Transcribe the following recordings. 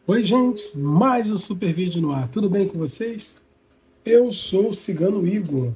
Oi, gente, mais um super vídeo no ar. Tudo bem com vocês? Eu sou o Cigano Igor.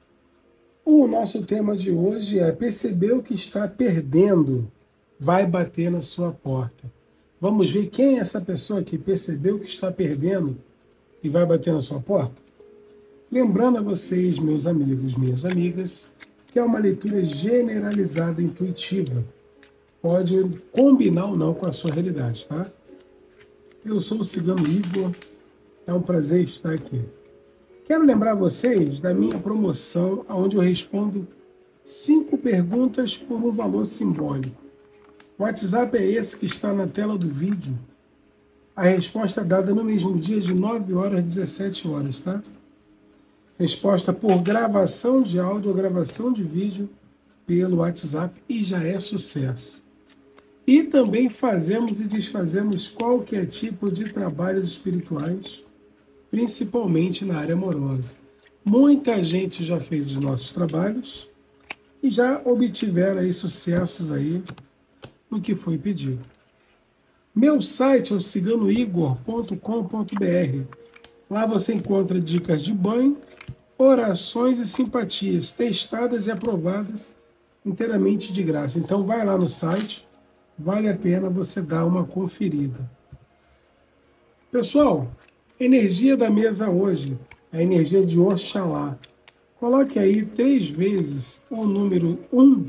O nosso tema de hoje é perceber o que está perdendo vai bater na sua porta. Vamos ver quem é essa pessoa que percebeu que está perdendo e vai bater na sua porta? Lembrando a vocês, meus amigos, minhas amigas, que é uma leitura generalizada e intuitiva. Pode combinar ou não com a sua realidade, tá? Eu sou o Cigano Igor. É um prazer estar aqui. Quero lembrar vocês da minha promoção, onde eu respondo 5 perguntas por um valor simbólico. O WhatsApp é esse que está na tela do vídeo. A resposta é dada no mesmo dia, de 9 horas às 17 horas, tá? Resposta por gravação de áudio ou gravação de vídeo pelo WhatsApp e já é sucesso. E também fazemos e desfazemos qualquer tipo de trabalhos espirituais, principalmente na área amorosa. Muita gente já fez os nossos trabalhos e já obtiveram aí sucessos aí no que foi pedido. Meu site é o ciganoigor.com.br. Lá você encontra dicas de banho, orações e simpatias testadas e aprovadas inteiramente de graça. Então vai lá no site, vale a pena você dar uma conferida. Pessoal, energia da mesa hoje, a energia de Oxalá. Coloque aí 3 vezes o número 1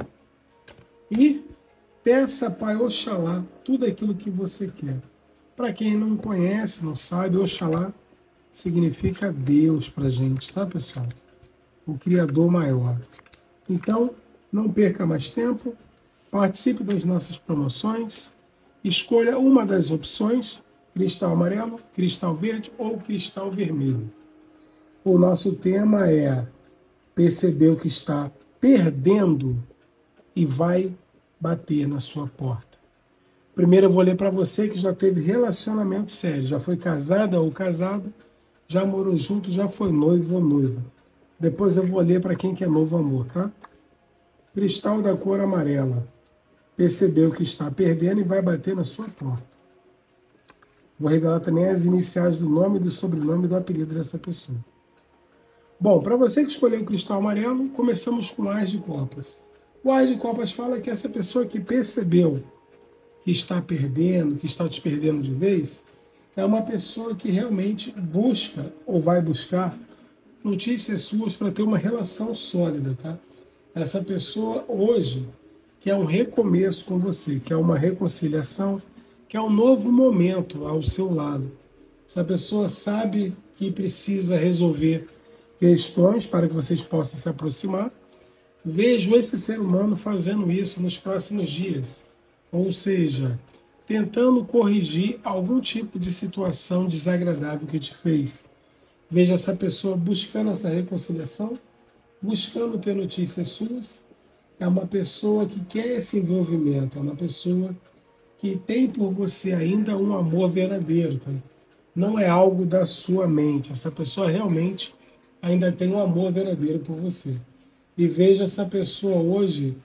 e peça para Oxalá tudo aquilo que você quer. Para quem não conhece, não sabe, Oxalá significa Deus para a gente, tá, pessoal? O Criador maior. Então, não perca mais tempo, participe das nossas promoções, escolha uma das opções, cristal amarelo, cristal verde ou cristal vermelho. O nosso tema é perceber o que está perdendo e vai bater na sua porta. Primeiro eu vou ler para você que já teve relacionamento sério, já foi casada ou casado, já morou junto, já foi noivo ou noiva. Depois eu vou ler para quem quer novo amor, tá? Cristal da cor amarela. Percebeu que está perdendo e vai bater na sua porta. Vou revelar também as iniciais do nome, do sobrenome e do apelido dessa pessoa. Bom, para você que escolheu o cristal amarelo, começamos com o As de Copas. O As de Copas fala que essa pessoa que percebeu que está perdendo, que está te perdendo de vez, é uma pessoa que realmente busca ou vai buscar notícias suas para ter uma relação sólida, tá? Essa pessoa hoje quer um recomeço com você, quer uma reconciliação, quer um novo momento ao seu lado. Essa pessoa sabe que precisa resolver questões para que vocês possam se aproximar. Vejo esse ser humano fazendo isso nos próximos dias, ou seja, tentando corrigir algum tipo de situação desagradável que te fez. Veja essa pessoa buscando essa reconciliação, buscando ter notícias suas. É uma pessoa que quer esse envolvimento, é uma pessoa que tem por você ainda um amor verdadeiro, tá? Não é algo da sua mente. Essa pessoa realmente ainda tem um amor verdadeiro por você. E veja essa pessoa hoje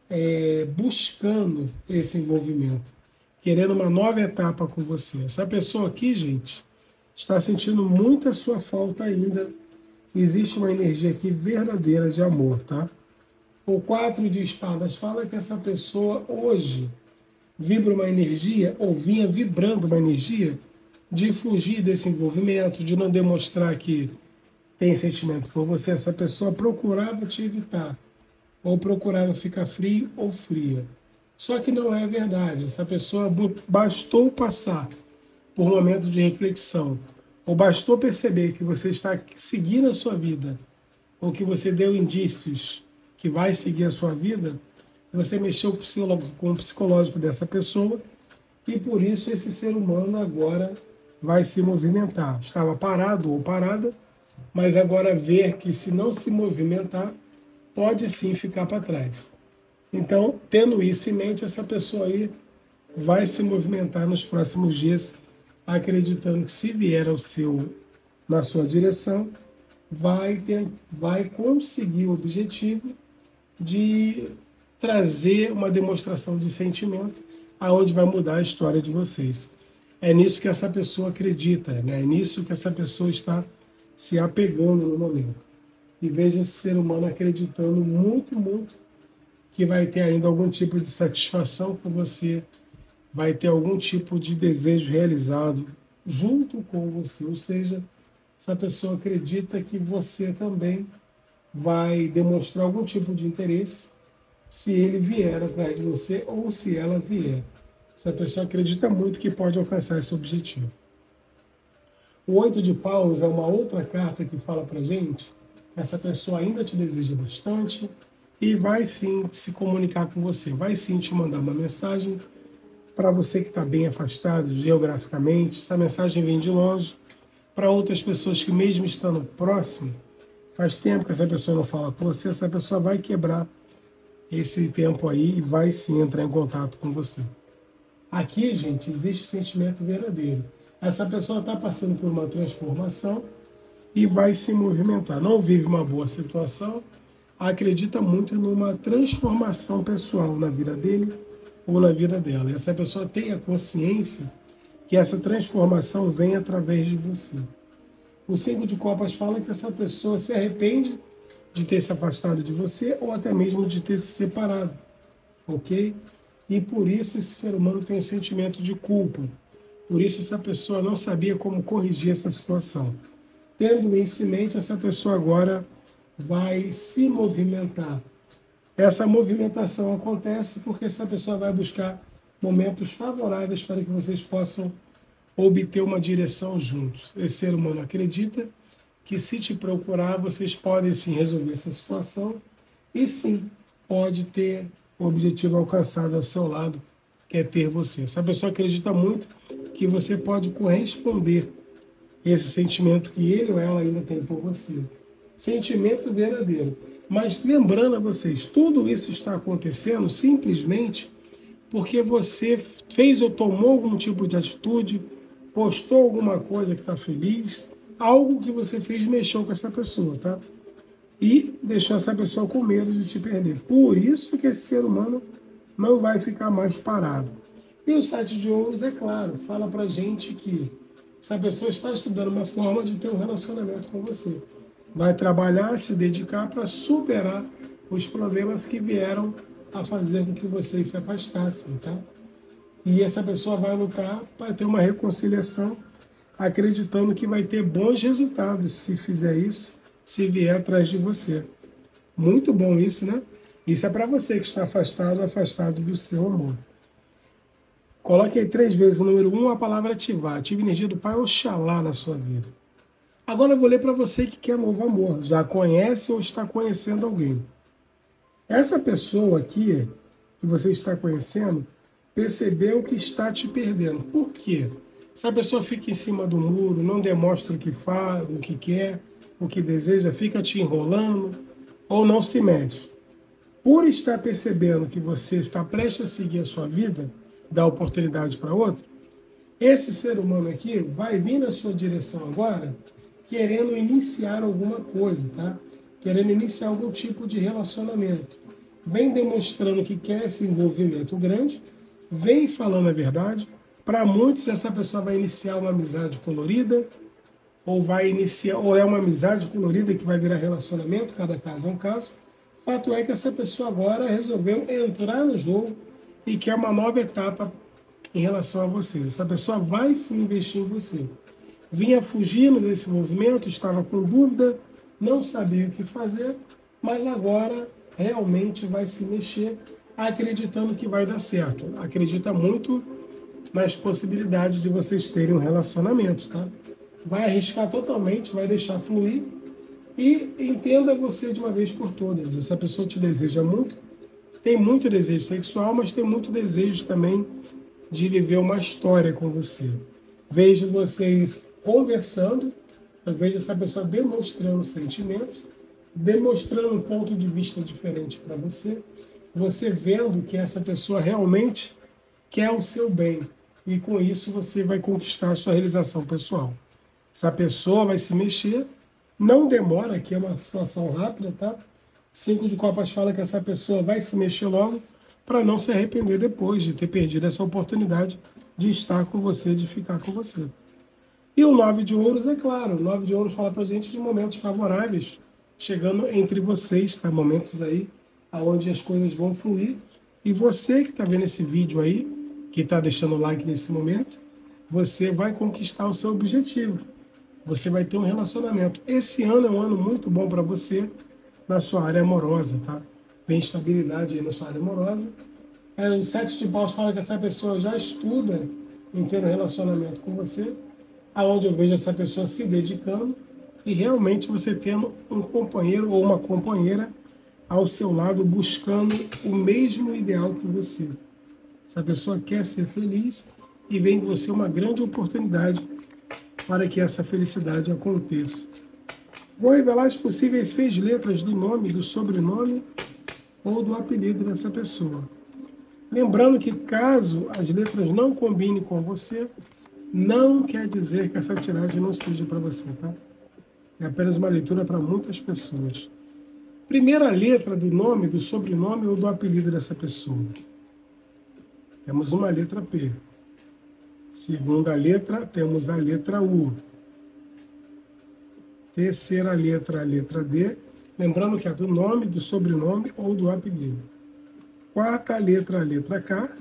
buscando esse envolvimento, querendo uma nova etapa com você. Essa pessoa aqui, gente, está sentindo muita sua falta ainda. Existe uma energia aqui verdadeira de amor, tá? O 4 de espadas fala que essa pessoa hoje vibra uma energia, ou vinha vibrando uma energia, de fugir desse envolvimento, de não demonstrar que tem sentimento por você. Essa pessoa procurava te evitar, ou procurava ficar frio ou fria. Só que não é verdade. Essa pessoa bastou passar por um momento de reflexão, ou bastou perceber que você está seguindo a sua vida, ou que você deu indícios que vai seguir a sua vida, você mexeu com o psicológico dessa pessoa, e por isso esse ser humano agora vai se movimentar. Estava parado ou parada, mas agora ver que se não se movimentar, pode sim ficar para trás. Então, tendo isso em mente, essa pessoa aí vai se movimentar nos próximos dias, acreditando que se vier na sua direção, vai conseguir o objetivo de trazer uma demonstração de sentimento aonde vai mudar a história de vocês. É nisso que essa pessoa acredita, né? É nisso que essa pessoa está se apegando no momento. E veja esse ser humano acreditando muito, muito que vai ter ainda algum tipo de satisfação por você, vai ter algum tipo de desejo realizado junto com você. Ou seja, essa pessoa acredita que você também vai demonstrar algum tipo de interesse se ele vier atrás de você ou se ela vier. Essa pessoa acredita muito que pode alcançar esse objetivo. O 8 de paus é uma outra carta que fala pra gente que essa pessoa ainda te deseja bastante e vai sim se comunicar com você, vai sim te mandar uma mensagem para você que está bem afastado geograficamente. Essa mensagem vem de longe. Para outras pessoas que mesmo estando próximo, faz tempo que essa pessoa não fala com você, essa pessoa vai quebrar esse tempo aí e vai sim entrar em contato com você. Aqui, gente, existe sentimento verdadeiro. Essa pessoa está passando por uma transformação e vai se movimentar. Não vive uma boa situação, acredita muito numa transformação pessoal na vida dele ou na vida dela. E essa pessoa tem a consciência que essa transformação vem através de você. O 5 de copas fala que essa pessoa se arrepende de ter se afastado de você ou até mesmo de ter se separado, ok? E por isso esse ser humano tem um sentimento de culpa. Por isso essa pessoa não sabia como corrigir essa situação. Tendo isso em mente, essa pessoa agora vai se movimentar. Essa movimentação acontece porque essa pessoa vai buscar momentos favoráveis para que vocês possam obter uma direção juntos. Esse ser humano acredita que se te procurar, vocês podem sim resolver essa situação e sim, pode ter o objetivo alcançado ao seu lado, que é ter você. Essa pessoa acredita muito que você pode corresponder esse sentimento que ele ou ela ainda tem por você. Sentimento verdadeiro. Mas lembrando a vocês, tudo isso está acontecendo simplesmente porque você fez ou tomou algum tipo de atitude, postou alguma coisa que está feliz, algo que você fez mexeu com essa pessoa, tá? E deixou essa pessoa com medo de te perder. Por isso que esse ser humano não vai ficar mais parado. E o 7 de ouros, é claro, fala pra gente que essa pessoa está estudando uma forma de ter um relacionamento com você. Vai trabalhar, se dedicar para superar os problemas que vieram a fazer com que vocês se afastassem, tá? E essa pessoa vai lutar para ter uma reconciliação, acreditando que vai ter bons resultados se fizer isso, se vier atrás de você. Muito bom isso, né? Isso é para você que está afastado do seu amor. Coloque aí 3 vezes o número 1, a palavra ativar. Ative a energia do Pai Oxalá na sua vida. Agora eu vou ler para você que quer novo amor, já conhece ou está conhecendo alguém. Essa pessoa aqui, que você está conhecendo, percebeu que está te perdendo. Por quê? Se a pessoa fica em cima do muro, não demonstra o que faz, o que quer, o que deseja, fica te enrolando ou não se mexe. Por estar percebendo que você está prestes a seguir a sua vida, dá oportunidade para outro, esse ser humano aqui vai vir na sua direção agora querendo iniciar alguma coisa, tá? Querendo iniciar algum tipo de relacionamento. Vem demonstrando que quer esse envolvimento grande, vem falando a verdade. Para muitos, essa pessoa vai iniciar uma amizade colorida, ou é uma amizade colorida que vai virar relacionamento, cada caso é um caso. Fato é que essa pessoa agora resolveu entrar no jogo e quer uma nova etapa em relação a vocês. Essa pessoa vai se investir em você. Vinha fugindo desse movimento, estava com dúvida, não sabia o que fazer, mas agora realmente vai se mexer, acreditando que vai dar certo. Acredita muito nas possibilidades de vocês terem um relacionamento, tá? Vai arriscar totalmente, vai deixar fluir e entenda você de uma vez por todas. Essa pessoa te deseja muito, tem muito desejo sexual, mas tem muito desejo também de viver uma história com você. Vejo vocês conversando, eu vejo essa pessoa demonstrando sentimentos, demonstrando um ponto de vista diferente para você, você vendo que essa pessoa realmente quer o seu bem, e com isso você vai conquistar a sua realização pessoal. Essa pessoa vai se mexer, não demora, aqui é uma situação rápida, tá? 5 de copas fala que essa pessoa vai se mexer logo para não se arrepender depois de ter perdido essa oportunidade de estar com você, de ficar com você. E o 9 de ouros, é claro, o 9 de ouros fala pra gente de momentos favoráveis, chegando entre vocês, tá? Momentos aí onde as coisas vão fluir. E você que está vendo esse vídeo aí, que está deixando o like nesse momento, você vai conquistar o seu objetivo. Você vai ter um relacionamento. Esse ano é um ano muito bom para você na sua área amorosa, tá? Tem estabilidade aí na sua área amorosa. O 7 de paus fala que essa pessoa já estuda em ter um relacionamento com você, aonde eu vejo essa pessoa se dedicando e realmente você tendo um companheiro ou uma companheira ao seu lado buscando o mesmo ideal que você. Essa pessoa quer ser feliz e vê em você uma grande oportunidade para que essa felicidade aconteça. Vou revelar as possíveis 6 letras do nome, do sobrenome ou do apelido dessa pessoa. Lembrando que caso as letras não combinem com você, não quer dizer que essa tiragem não seja para você, tá? É apenas uma leitura para muitas pessoas. Primeira letra do nome, do sobrenome ou do apelido dessa pessoa. Temos uma letra P. Segunda letra, temos a letra U. Terceira letra, a letra D. Lembrando que é do nome, do sobrenome ou do apelido. Quarta letra, a letra K.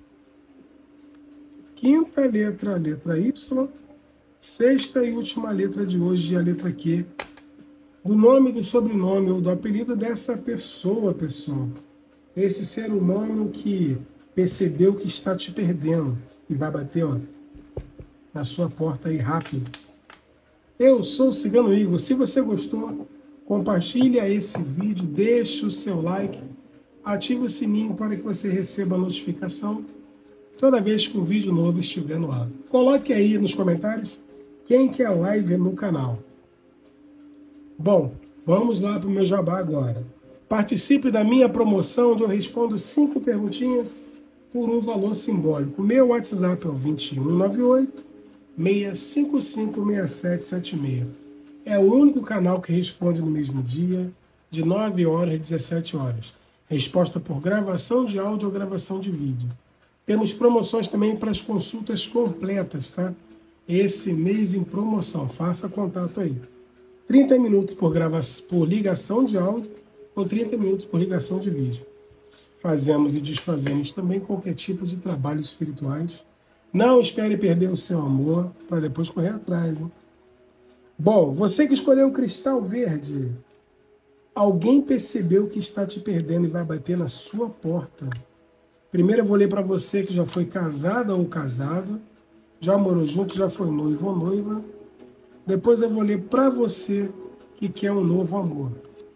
Quinta letra, a letra Y. Sexta e última letra de hoje, a letra Q. Do nome, do sobrenome ou do apelido dessa pessoa, pessoal. Esse ser humano que percebeu que está te perdendo e vai bater, ó, na sua porta aí rápido. Eu sou o Cigano Igor. Se você gostou, compartilha esse vídeo, deixe o seu like, ative o sininho para que você receba a notificação toda vez que um vídeo novo estiver no ar. Coloque aí nos comentários quem quer live no canal. Bom, vamos lá para o meu jabá agora. Participe da minha promoção onde eu respondo 5 perguntinhas por um valor simbólico. Meu WhatsApp é o 2198-655-6776. É o único canal que responde no mesmo dia, de 9 horas às 17 horas. Resposta por gravação de áudio ou gravação de vídeo. Temos promoções também para as consultas completas, tá? Esse mês em promoção, faça contato aí. 30 minutos por ligação de áudio ou 30 minutos por ligação de vídeo. Fazemos e desfazemos também qualquer tipo de trabalhos espirituais. Não espere perder o seu amor para depois correr atrás, hein? Bom, você que escolheu o cristal verde, alguém percebeu que está te perdendo e vai bater na sua porta. Primeiro eu vou ler para você que já foi casada ou casado, já morou junto, já foi noivo ou noiva. Depois eu vou ler para você que quer um novo amor.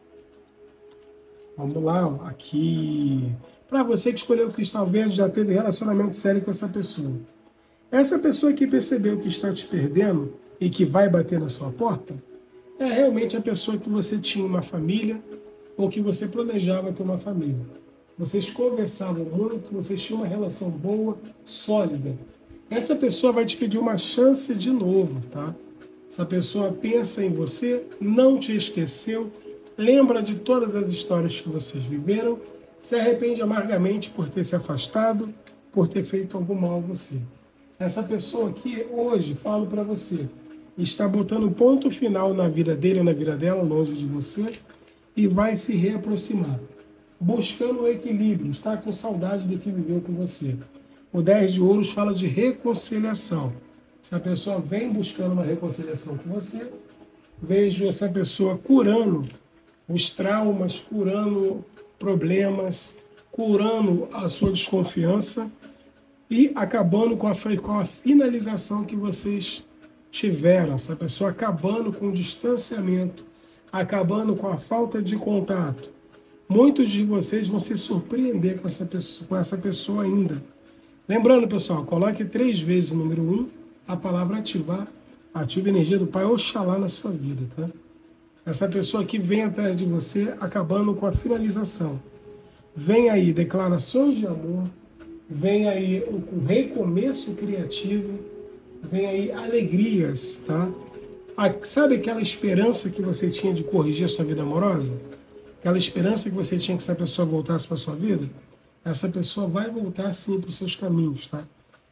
Vamos lá, ó, aqui. Para você que escolheu o cristal verde, já teve relacionamento sério com essa pessoa. Essa pessoa que percebeu que está te perdendo e que vai bater na sua porta, é realmente a pessoa que você tinha uma família ou que você planejava ter uma família. Vocês conversavam muito, vocês tinham uma relação boa, sólida. Essa pessoa vai te pedir uma chance de novo, tá? Essa pessoa pensa em você, não te esqueceu, lembra de todas as histórias que vocês viveram, se arrepende amargamente por ter se afastado, por ter feito algum mal a você. Essa pessoa aqui, hoje, falo para você, está botando ponto final na vida dele ou na vida dela, longe de você, e vai se reaproximar, buscando o equilíbrio, está com saudade do que viveu com você. O 10 de ouros fala de reconciliação. Essa pessoa vem buscando uma reconciliação com você, vejo essa pessoa curando os traumas, curando problemas, curando a sua desconfiança e acabando com a finalização que vocês tiveram. Essa pessoa acabando com o distanciamento, acabando com a falta de contato. Muitos de vocês vão se surpreender com essa pessoa ainda. Lembrando, pessoal, coloque 3 vezes o número 1, a palavra ativar, ative a energia do Pai Oxalá na sua vida, tá? Essa pessoa aqui vem atrás de você, acabando com a finalização. Vem aí declarações de amor, vem aí um recomeço criativo, vem aí alegrias, tá? Sabe aquela esperança que você tinha de corrigir a sua vida amorosa? Aquela esperança que você tinha que essa pessoa voltasse para a sua vida? Essa pessoa vai voltar sim para os seus caminhos, tá?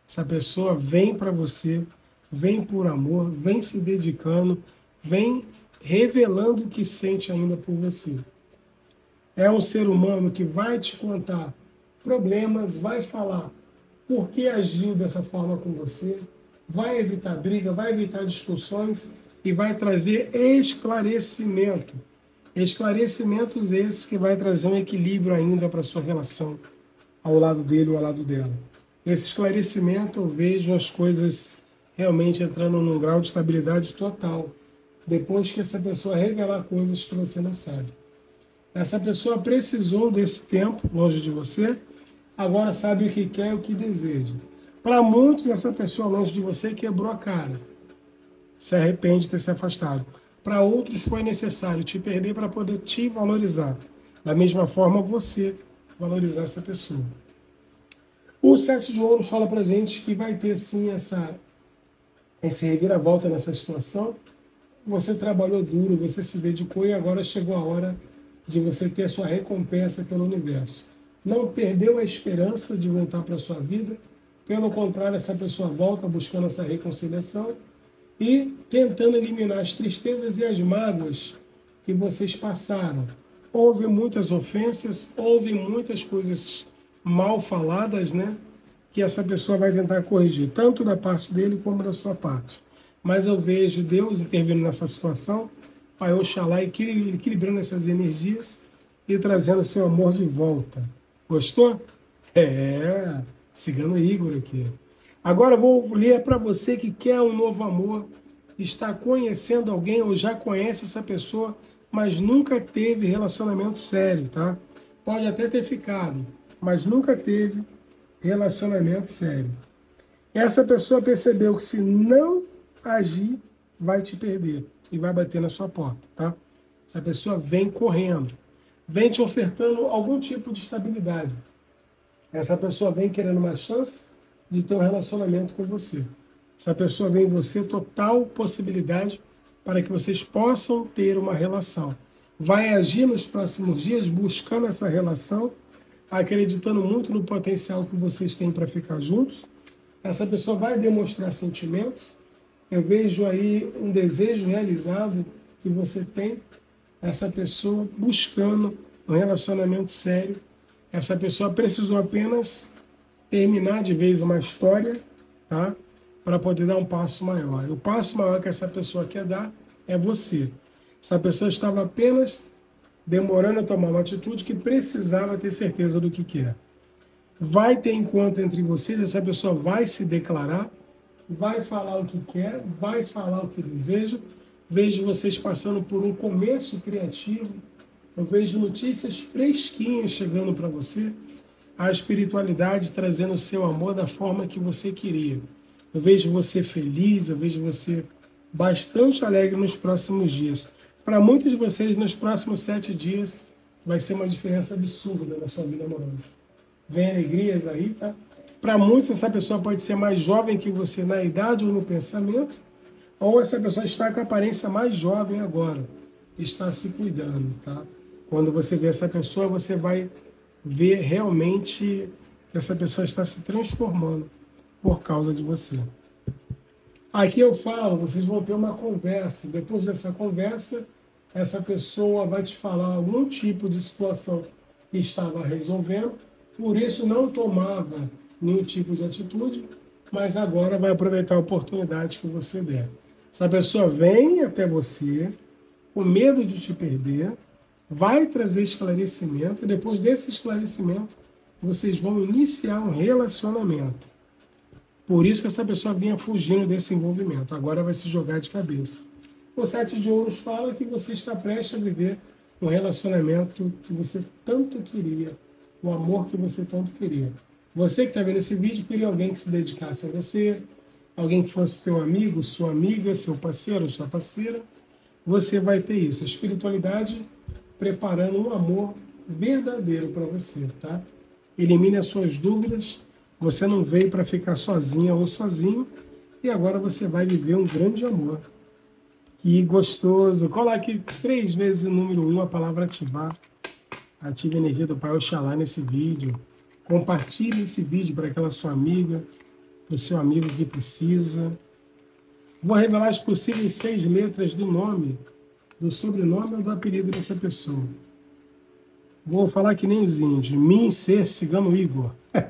Essa pessoa vem para você, vem por amor, vem se dedicando, vem revelando o que sente ainda por você. É um ser humano que vai te contar problemas, vai falar por que agiu dessa forma com você, vai evitar briga, vai evitar discussões e vai trazer esclarecimento. Esclarecimentos esses que vai trazer um equilíbrio ainda para a sua relação ao lado dele ou ao lado dela. Esse esclarecimento eu vejo as coisas realmente entrando num grau de estabilidade total, depois que essa pessoa revelar coisas que você não sabe. Essa pessoa precisou desse tempo longe de você, agora sabe o que quer e o que deseja. Para muitos, essa pessoa longe de você quebrou a cara, se arrepende de ter se afastado. Para outros, foi necessário te perder para poder te valorizar. Da mesma forma, você valorizar essa pessoa. O 7 de ouros fala para gente que vai ter sim esse reviravolta nessa situação. Você trabalhou duro, você se dedicou e agora chegou a hora de você ter a sua recompensa pelo universo. Não perdeu a esperança de voltar para a sua vida. Pelo contrário, essa pessoa volta buscando essa reconciliação e tentando eliminar as tristezas e as mágoas que vocês passaram. Houve muitas ofensas, houve muitas coisas mal faladas, né? Que essa pessoa vai tentar corrigir, tanto da parte dele como da sua parte. Mas eu vejo Deus intervindo nessa situação, Pai Oxalá equilibrando essas energias e trazendo seu amor de volta. Gostou? Cigano Igor aqui. Agora eu vou ler para você que quer um novo amor, está conhecendo alguém ou já conhece essa pessoa, mas nunca teve relacionamento sério, tá? Pode até ter ficado, mas nunca teve relacionamento sério. Essa pessoa percebeu que se não agir, vai te perder e vai bater na sua porta, tá? Essa pessoa vem correndo, vem te ofertando algum tipo de estabilidade. Essa pessoa vem querendo uma chance de ter um relacionamento com você. Essa pessoa vê em você total possibilidade para que vocês possam ter uma relação. Vai agir nos próximos dias buscando essa relação, acreditando muito no potencial que vocês têm para ficar juntos. Essa pessoa vai demonstrar sentimentos. Eu vejo aí um desejo realizado que você tem. Essa pessoa buscando um relacionamento sério. Essa pessoa precisou apenas terminar de vez uma história, tá? Para poder dar um passo maior. E o passo maior que essa pessoa quer dar é você. Essa pessoa estava apenas demorando a tomar uma atitude que precisava ter certeza do que quer. Vai ter encontro entre vocês, essa pessoa vai se declarar, vai falar o que quer, vai falar o que deseja. Vejo vocês passando por um começo criativo, eu vejo notícias fresquinhas chegando para você, a espiritualidade trazendo o seu amor da forma que você queria. Eu vejo você feliz, eu vejo você bastante alegre nos próximos dias. Para muitos de vocês, nos próximos 7 dias, vai ser uma diferença absurda na sua vida amorosa. Vem alegrias aí, tá? Para muitos, essa pessoa pode ser mais jovem que você na idade ou no pensamento, ou essa pessoa está com a aparência mais jovem agora, está se cuidando, tá? Quando você vê essa pessoa, você vai ver realmente que essa pessoa está se transformando por causa de você. Aqui eu falo, vocês vão ter uma conversa. Depois dessa conversa, essa pessoa vai te falar algum tipo de situação que estava resolvendo, por isso não tomava nenhum tipo de atitude, mas agora vai aproveitar a oportunidade que você der. Essa pessoa vem até você com medo de te perder, vai trazer esclarecimento, e depois desse esclarecimento, vocês vão iniciar um relacionamento. Por isso que essa pessoa vinha fugindo desse envolvimento. Agora vai se jogar de cabeça. O 7 de ouros fala que você está prestes a viver um relacionamento que você tanto queria, o amor que você tanto queria. Você que está vendo esse vídeo queria alguém que se dedicasse a você, alguém que fosse seu amigo, sua amiga, seu parceiro, sua parceira. Você vai ter isso. A espiritualidade preparando um amor verdadeiro para você, tá? Elimine as suas dúvidas. Você não veio para ficar sozinha ou sozinho e agora você vai viver um grande amor. Que gostoso. Coloque 3 vezes o número 1, a palavra ativar. Ative a energia do Pai Oxalá nesse vídeo. Compartilhe esse vídeo para aquela sua amiga, para o seu amigo que precisa. Vou revelar as possíveis 6 letras do nome, do sobrenome ou do apelido dessa pessoa. Vou falar que nem os índios. Mim ser cigano Igor.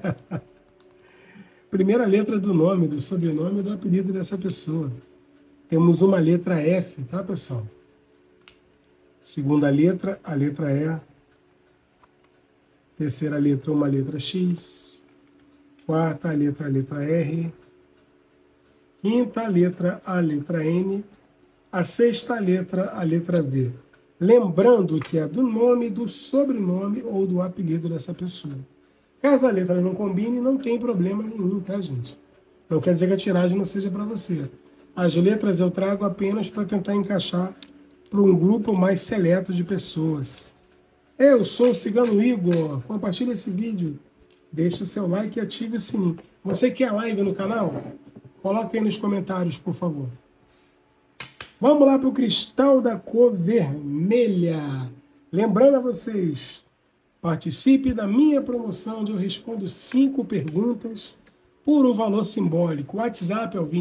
Primeira letra do nome, do sobrenome ou do apelido dessa pessoa. Temos uma letra F, tá, pessoal? Segunda letra, a letra E. Terceira letra, uma letra X. Quarta letra, a letra R. Quinta letra, a letra N. A sexta letra, a letra V. Lembrando que é do nome, do sobrenome ou do apelido dessa pessoa. Caso a letra não combine, não tem problema nenhum, tá, gente? Não quer dizer que a tiragem não seja para você. As letras eu trago apenas para tentar encaixar para um grupo mais seleto de pessoas. Eu sou o Cigano Igor. Compartilhe esse vídeo. Deixe o seu like e ative o sininho. Você quer live no canal? Coloque aí nos comentários, por favor. Vamos lá para o cristal da cor vermelha. Lembrando a vocês, participe da minha promoção onde eu respondo 5 perguntas por um valor simbólico. O WhatsApp é o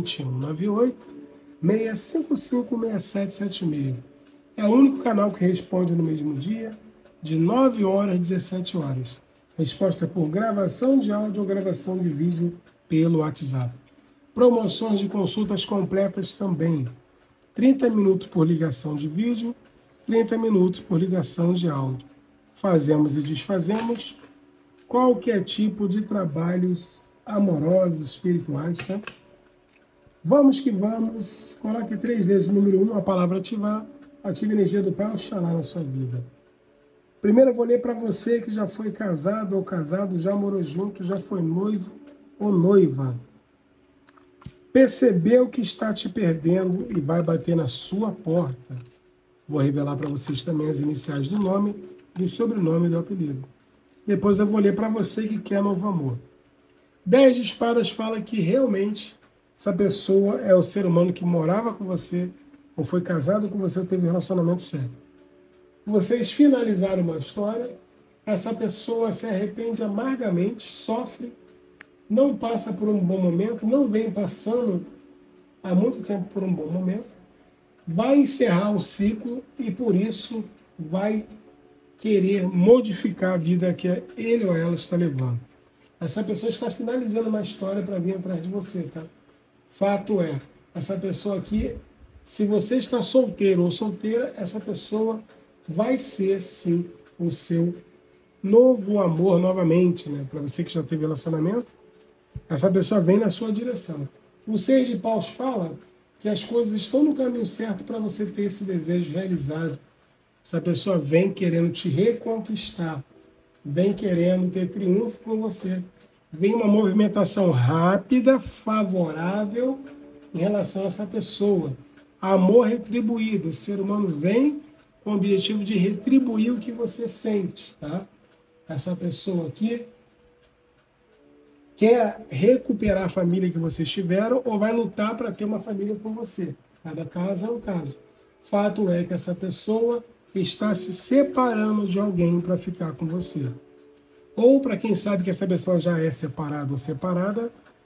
2198-655-6776. É o único canal que responde no mesmo dia, de 9 horas às 17 horas. Resposta por gravação de áudio ou gravação de vídeo pelo WhatsApp. Promoções de consultas completas também. 30 minutos por ligação de vídeo, 30 minutos por ligação de áudio. Fazemos e desfazemos qualquer tipo de trabalhos amorosos, espirituais, tá? Vamos que vamos. Coloque 3 vezes o número 1, a palavra ativar. Ative a energia do Pai Oxalá na sua vida. Primeiro eu vou ler para você que já foi casado ou casado, já morou junto, já foi noivo ou noiva. Percebeu que está te perdendo e vai bater na sua porta. Vou revelar para vocês também as iniciais do nome, do sobrenome e do apelido. Depois eu vou ler para você que quer novo amor. 10 de espadas fala que realmente essa pessoa é o ser humano que morava com você, ou foi casado com você, ou teve um relacionamento sério. Vocês finalizaram uma história, essa pessoa se arrepende amargamente, sofre, não passa por um bom momento, não vem passando há muito tempo por um bom momento, vai encerrar o ciclo e por isso vai querer modificar a vida que ele ou ela está levando. Essa pessoa está finalizando uma história para vir atrás de você, tá? Fato é, essa pessoa aqui, se você está solteiro ou solteira, essa pessoa vai ser, sim, o seu novo amor novamente, né? Para você que já teve relacionamento, essa pessoa vem na sua direção. O 6 de paus fala que as coisas estão no caminho certo para você ter esse desejo realizado. Essa pessoa vem querendo te reconquistar, vem querendo ter triunfo com você. Vem uma movimentação rápida, favorável em relação a essa pessoa. Amor retribuído. O ser humano vem com o objetivo de retribuir o que você sente, tá? Essa pessoa aqui quer recuperar a família que vocês tiveram ou vai lutar para ter uma família com você. Cada caso é um caso. Fato é que essa pessoa está se separando de alguém para ficar com você. Ou para quem sabe que essa pessoa já é separada ou separada,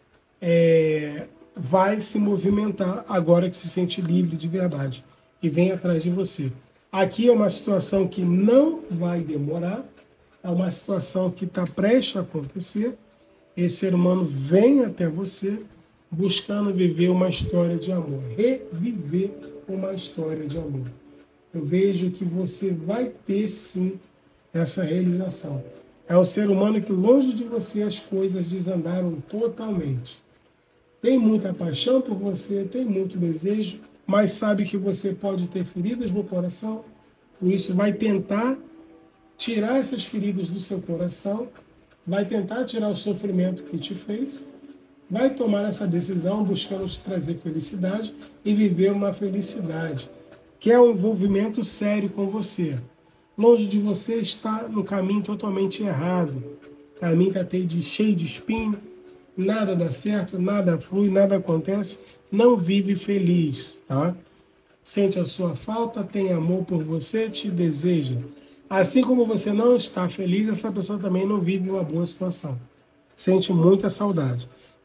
vai se movimentar agora que se sente livre de verdade e vem atrás de você. Aqui é uma situação que não vai demorar, é uma situação que está prestes a acontecer. Esse ser humano vem até você buscando viver uma história de amor, reviver uma história de amor. Eu vejo que você vai ter, sim, essa realização. É um ser humano que, longe de você, as coisas desandaram totalmente. Tem muita paixão por você, tem muito desejo, mas sabe que você pode ter feridas no coração, por isso vai tentar tirar essas feridas do seu coração, vai tentar tirar o sofrimento que te fez, vai tomar essa decisão buscando te trazer felicidade e viver uma felicidade, que é um envolvimento sério com você. Longe de você está no caminho totalmente errado. O caminho está cheio de espinho, nada dá certo, nada flui, nada acontece, não vive feliz, tá? Sente a sua falta, tem amor por você, te deseja. Assim como você não está feliz, essa pessoa também não vive uma boa situação. Sente muita saudade.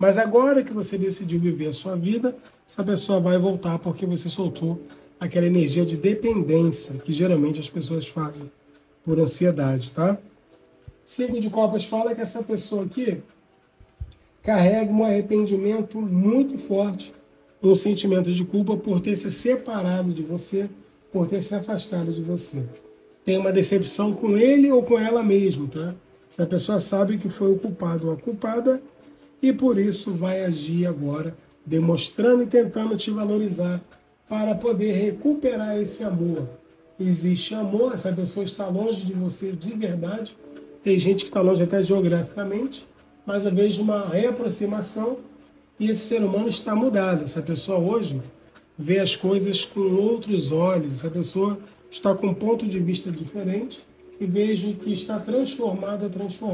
Mas agora que você decidiu viver a sua vida, essa pessoa vai voltar porque você soltou aquela energia de dependência que geralmente as pessoas fazem por ansiedade, tá? 5 de copas fala que essa pessoa aqui carrega um arrependimento muito forte, um sentimento de culpa por ter se separado de você, por ter se afastado de você. Tem uma decepção com ele ou com ela mesma, tá? Essa pessoa sabe que foi o culpado ou a culpada e por isso vai agir agora, demonstrando e tentando te valorizar para poder recuperar esse amor. Existe amor, essa pessoa está longe de você de verdade. Tem gente que está longe até geograficamente, mas eu vejo uma reaproximação e esse ser humano está mudado. Essa pessoa hoje vê as coisas com outros olhos, essa pessoa está com um ponto de vista diferente e vejo que está transformada,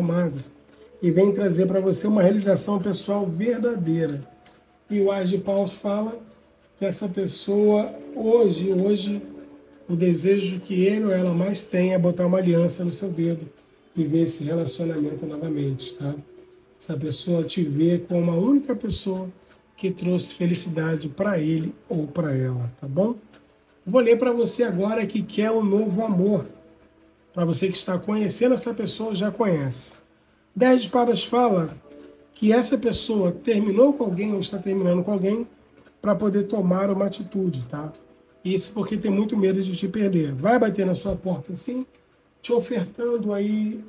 e vem trazer para você uma realização pessoal verdadeira. E o As de Paus fala que essa pessoa hoje, o desejo que ele ou ela mais tem é botar uma aliança no seu dedo e ver esse relacionamento novamente, tá? Essa pessoa te vê como a única pessoa que trouxe felicidade para ele ou para ela, tá bom? Vou ler para você agora que quer um novo amor. Para você que está conhecendo essa pessoa, já conhece. 10 de espadas fala que essa pessoa terminou com alguém ou está terminando com alguém para poder tomar uma atitude, tá? Isso porque tem muito medo de te perder. Vai bater na sua porta sim, te ofertando aí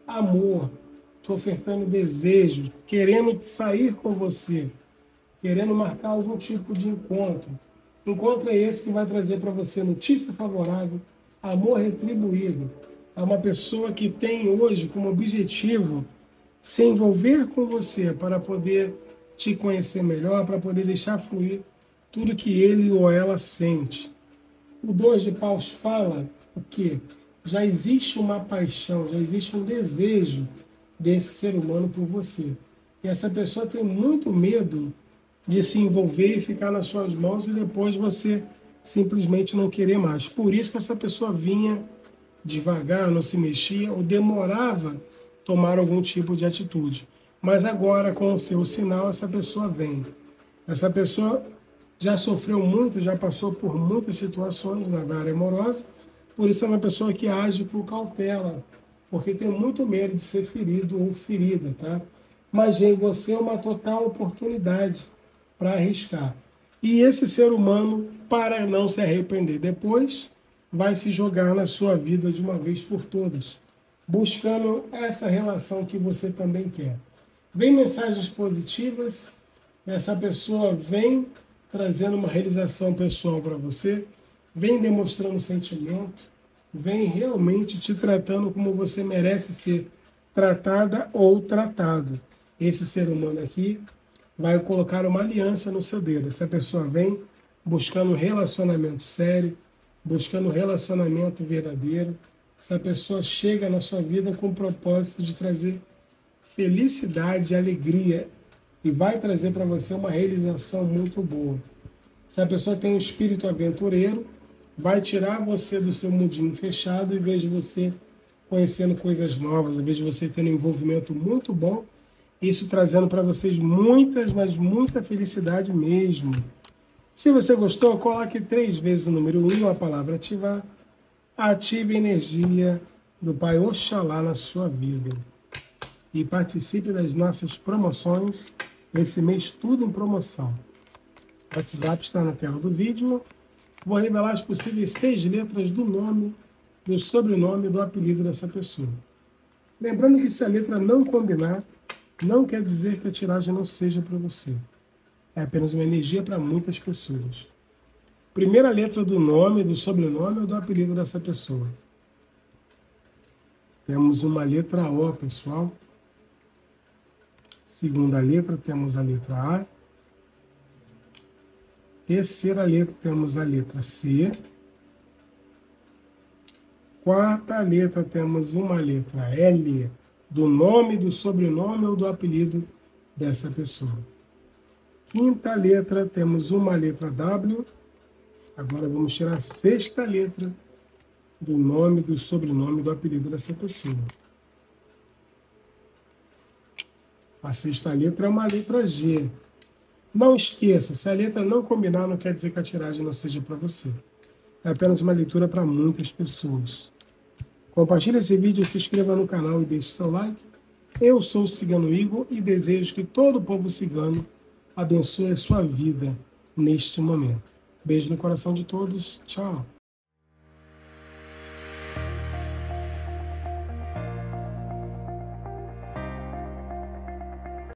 amor, te ofertando desejo, querendo sair com você, querendo marcar algum tipo de encontro. Encontro é esse que vai trazer para você notícia favorável, amor retribuído. É uma pessoa que tem hoje como objetivo se envolver com você para poder te conhecer melhor, para poder deixar fluir tudo que ele ou ela sente. O 2 de paus fala o quê? Já existe uma paixão, já existe um desejo desse ser humano por você. E essa pessoa tem muito medo de se envolver e ficar nas suas mãos e depois você simplesmente não querer mais. Por isso que essa pessoa vinha devagar, não se mexia ou demorava tomar algum tipo de atitude. Mas agora, com o seu sinal, essa pessoa vem. Essa pessoa já sofreu muito, já passou por muitas situações na área amorosa, por isso é uma pessoa que age por cautela, porque tem muito medo de ser ferido ou ferida, tá? Mas vem você uma total oportunidade para arriscar. E esse ser humano, para não se arrepender depois, vai se jogar na sua vida de uma vez por todas, buscando essa relação que você também quer. Vem mensagens positivas, essa pessoa vem trazendo uma realização pessoal para você, vem demonstrando sentimento, vem realmente te tratando como você merece ser tratada ou tratado. Esse ser humano aqui vai colocar uma aliança no seu dedo. Essa pessoa vem buscando um relacionamento sério, buscando um relacionamento verdadeiro. Essa pessoa chega na sua vida com o propósito de trazer felicidade e alegria e vai trazer para você uma realização muito boa. Essa pessoa tem um espírito aventureiro, vai tirar você do seu mundinho fechado e vejo você conhecendo coisas novas, eu vejo você tendo um envolvimento muito bom, isso trazendo para vocês muitas, mas muita felicidade mesmo. Se você gostou, coloque 3 vezes o número 1, a palavra ativar. Ative a energia do Pai Oxalá na sua vida. E participe das nossas promoções. Esse mês tudo em promoção. O WhatsApp está na tela do vídeo. Vou revelar as possíveis 6 letras do nome, do sobrenome e do apelido dessa pessoa. Lembrando que se a letra não combinar, não quer dizer que a tiragem não seja para você. É apenas uma energia para muitas pessoas. Primeira letra do nome, do sobrenome ou do apelido dessa pessoa. Temos uma letra O, pessoal. Segunda letra, temos a letra A. Terceira letra, temos a letra C. Quarta letra, temos uma letra L, do nome, do sobrenome ou do apelido dessa pessoa. Quinta letra, temos uma letra W. Agora vamos tirar a sexta letra do nome, do sobrenome e do apelido dessa pessoa. A sexta letra é uma letra G. Não esqueça, se a letra não combinar, não quer dizer que a tiragem não seja para você. É apenas uma leitura para muitas pessoas. Compartilhe esse vídeo, se inscreva no canal e deixe seu like. Eu sou o Cigano Igor e desejo que todo o povo cigano abençoe a sua vida neste momento. Beijo no coração de todos. Tchau.